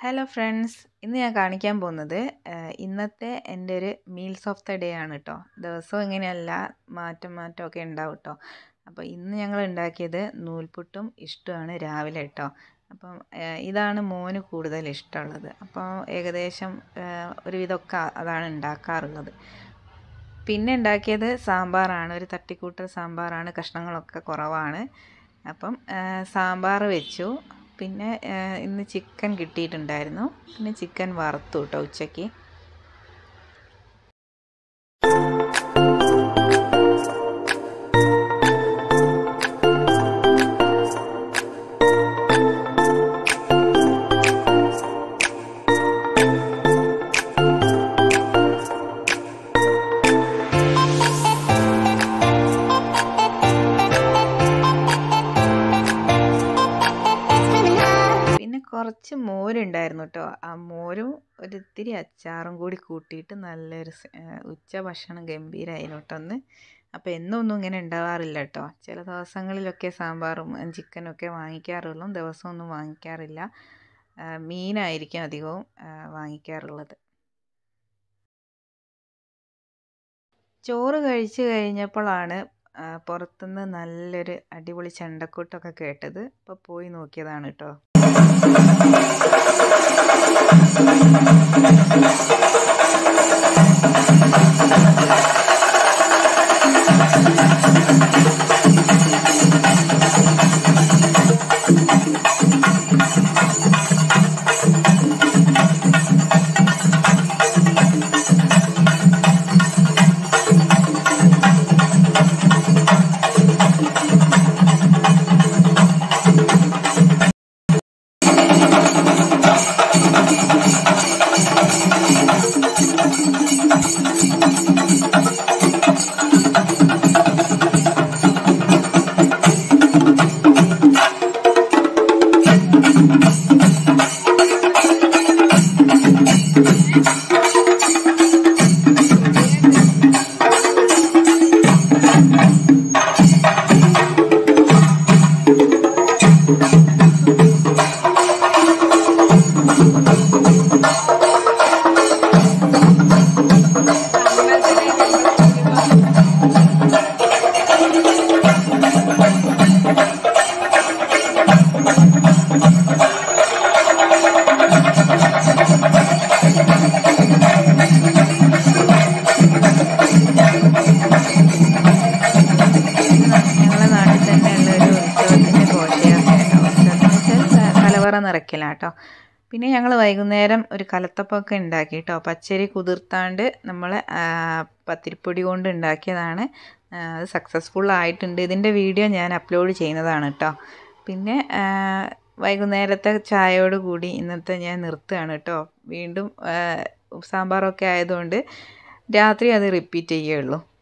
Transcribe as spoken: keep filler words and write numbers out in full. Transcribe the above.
Hello friends, ഇന്ന് ഞാൻ കാണിക്കാൻ പോകുന്നത് ഇന്നത്തെ എൻ്റെ ഒരു മീൽസ് ഓഫ് ദ ഡേ ആണ് കേട്ടോ. ദിവസവും ഇങ്ങനെയല്ല, മാറ്റം മാറ്റമൊക്കെ ഉണ്ടാവും കേട്ടോ. അപ്പോൾ ഇന്ന് ഞങ്ങൾ ഉണ്ടാക്കിയത് നൂൽപുട്ടും ഇഷ്ടമാണ് രാവിലെ കേട്ടോ. അപ്പം ഇതാണ് മോന് കൂടുതൽ ഇഷ്ടമുള്ളത്. അപ്പോൾ ഏകദേശം ഒരുവിധമൊക്കെ അതാണ് ഉണ്ടാക്കാറുള്ളത്. പിന്നെ ഉണ്ടാക്കിയത് സാമ്പാറാണ്, ഒരു തട്ടിക്കൂട്ടൽ സാമ്പാറാണ്, കഷ്ണങ്ങളൊക്കെ കുറവാണ്. അപ്പം സാമ്പാർ വെച്ചു. പിന്നെ ഇന്ന് ചിക്കൻ കിട്ടിയിട്ടുണ്ടായിരുന്നു. പിന്നെ ചിക്കൻ വറുത്തു കേട്ടോ ഉച്ചയ്ക്ക്. കുറച്ച് മോരുണ്ടായിരുന്നു കേട്ടോ. ആ മോരും ഒരിത്തിരി അച്ചാറും കൂടി കൂട്ടിയിട്ട് നല്ലൊരു ഉച്ച ഭക്ഷണം ഗംഭീരമായിരുന്നു കേട്ടോ ഒന്ന്. അപ്പോൾ എന്നും ഒന്നും ഇങ്ങനെ ഉണ്ടാവാറില്ല കേട്ടോ. ചില ദിവസങ്ങളിലൊക്കെ സാമ്പാറും ചിക്കനൊക്കെ വാങ്ങിക്കാറുള്ളൂ, ദിവസമൊന്നും വാങ്ങിക്കാറില്ല. മീനായിരിക്കും അധികവും വാങ്ങിക്കാറുള്ളത്. ചോറ് കഴിച്ച് കഴിഞ്ഞപ്പോഴാണ് പുറത്തുനിന്ന് നല്ലൊരു അടിപൊളി ചെണ്ടക്കൂട്ടൊക്കെ കേട്ടത്. അപ്പോൾ പോയി നോക്കിയതാണ് കേട്ടോ. നിറയ്ക്കലാട്ടോ. പിന്നെ ഞങ്ങൾ വൈകുന്നേരം ഒരു കലത്തപ്പമൊക്കെ ഉണ്ടാക്കി കേട്ടോ. പച്ചരി കുതിർത്താണ്ട് നമ്മൾ പത്തിരിപ്പൊടി കൊണ്ട് ഉണ്ടാക്കിയതാണ്. അത് സക്സസ്ഫുൾ ആയിട്ടുണ്ട്. ഇതിൻ്റെ വീഡിയോ ഞാൻ അപ്ലോഡ് ചെയ്യുന്നതാണ് കേട്ടോ. പിന്നെ വൈകുന്നേരത്തെ ചായയോട് കൂടി ഇന്നത്തെ ഞാൻ നിർത്തുകയാണ് കേട്ടോ. വീണ്ടും സാമ്പാറൊക്കെ ആയതുകൊണ്ട് രാത്രി അത് റിപ്പീറ്റ് ചെയ്യുകയുള്ളൂ.